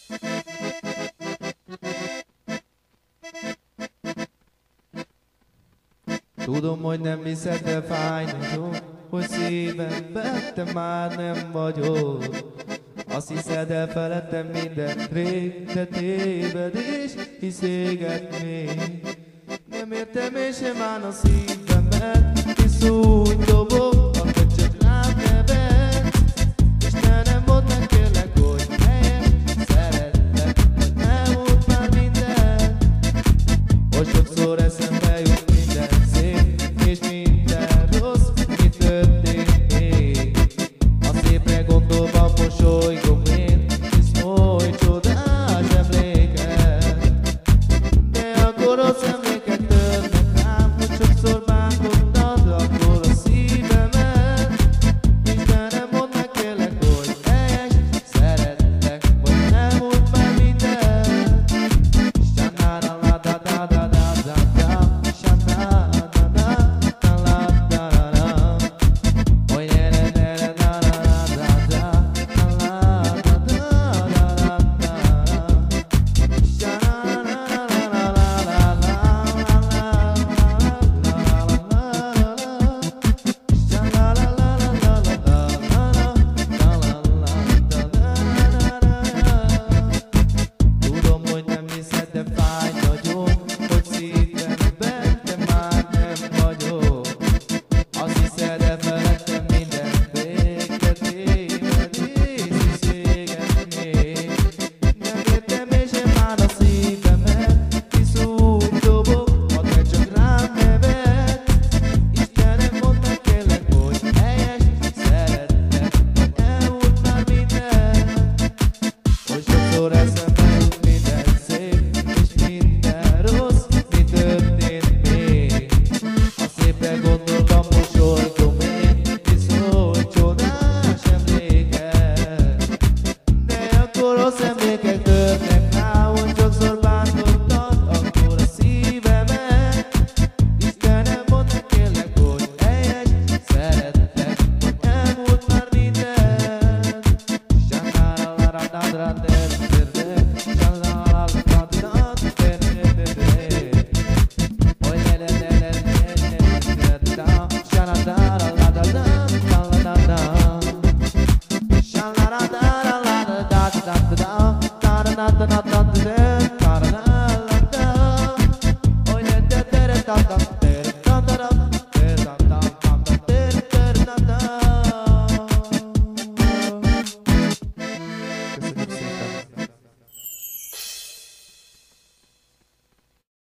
Tudom, hogy nem hiszed, de fáj nagyon, hogy szívemben te már nem vagyok. Azt hiszed, elfeledtem mindent rég, de téved és hiszéget még. Nem értem, és sem áll a szívemet, hisz úgy dobok,